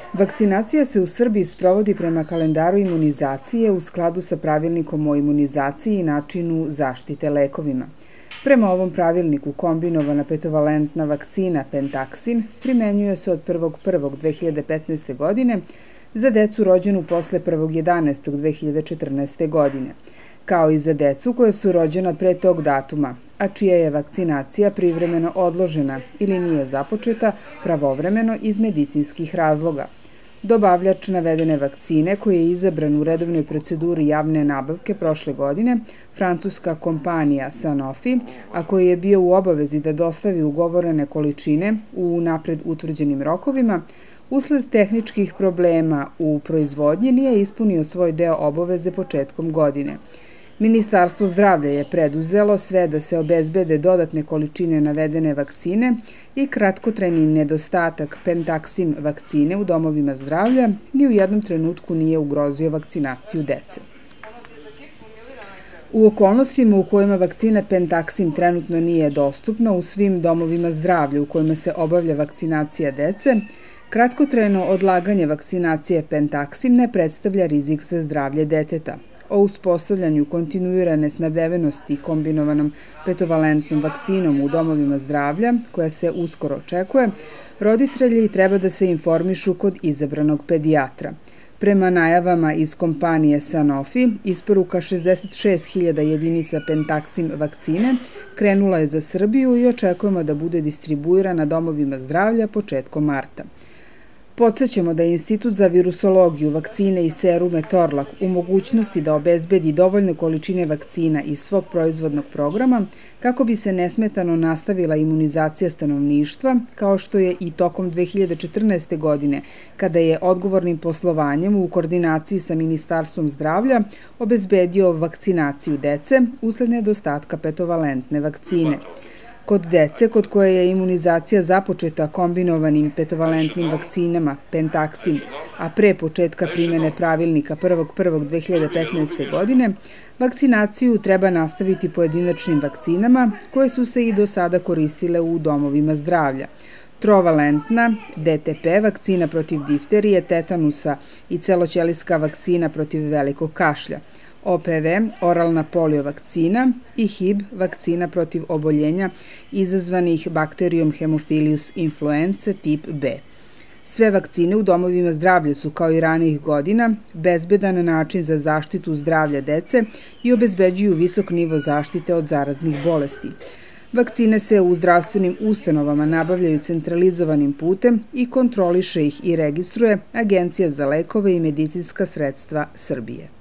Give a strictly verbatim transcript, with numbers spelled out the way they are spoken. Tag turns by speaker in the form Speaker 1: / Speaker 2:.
Speaker 1: Vakcinacija se u Srbiji sprovodi prema kalendaru imunizacije u skladu sa pravilnikom o imunizaciji i načinu zaštite lekovima. Prema ovom pravilniku kombinovana petovalentna vakcina Pentaxim primenjuje se od prvog prvog dve hiljade petnaeste. godine za decu rođenu posle prvog jedanaestog dve hiljade četrnaeste. godine, kao i za decu koja su rođena pre tog datuma, a čija je vakcinacija privremeno odložena ili nije započeta pravovremeno iz medicinskih razloga. Dobavljač navedene vakcine, koji je izabran u redovnoj proceduri javne nabavke prošle godine, francuska kompanija Sanofi, a koji je bio u obavezi da dostavi ugovorene količine u napred utvrđenim rokovima, usled tehničkih problema u proizvodnji nije ispunio svoj deo obaveze početkom godine. Ministarstvo zdravlja je preduzelo sve da se obezbede dodatne količine navedene vakcine i kratkotrajni nedostatak Pentaxim vakcine u domovima zdravlja ni u jednom trenutku nije ugrozio vakcinaciju dece. U okolnostima u kojima vakcina Pentaxim trenutno nije dostupna u svim domovima zdravlja u kojima se obavlja vakcinacija dece, kratkotrajno odlaganje vakcinacije Pentaxim ne predstavlja rizik za zdravlje deteta. O uspostavljanju kontinuirane snabdevenosti kombinovanom petovalentnom vakcinom u domovima zdravlja, koja se uskoro očekuje, roditelji treba da se informišu kod izabranog pedijatra. Prema najavama iz kompanije Sanofi, isporuka šezdeset šest hiljada jedinica Pentaxim vakcine krenula je za Srbiju i očekujemo da bude distribuirana domovima zdravlja početkom marta. Podsećamo da je Institut za virusologiju, vakcine i serume Torlak u mogućnosti da obezbedi dovoljne količine vakcina iz svog proizvodnog programa kako bi se nesmetano nastavila imunizacija stanovništva, kao što je i tokom dve hiljade četrnaeste. godine, kada je odgovornim poslovanjem u koordinaciji sa Ministarstvom zdravlja obezbedio vakcinaciju dece usled nedostatka petovalentne vakcine. Kod dece, kod koje je imunizacija započeta kombinovanim petovalentnim vakcinama Pentaxim, a pre početka primene pravilnika prvog prvog dve hiljade petnaeste. godine, vakcinaciju treba nastaviti pojedinačnim vakcinama koje su se i do sada koristile u domovima zdravlja. Trovalentna D T P vakcina protiv difterije, tetanusa i celoćelijska vakcina protiv velikog kašlja, O P V, oralna polio vakcina i H I B, vakcina protiv oboljenja izazvanih bakterijom Haemophilus influenzae tip B. Sve vakcine u domovima zdravlja su, kao i ranijih godina, bezbedan način za zaštitu zdravlja dece i obezbeđuju visok nivo zaštite od zaraznih bolesti. Vakcine se u zdravstvenim ustanovama nabavljaju centralizovanim putem i kontroliše ih i registruje Agencija za lekove i medicinska sredstva Srbije.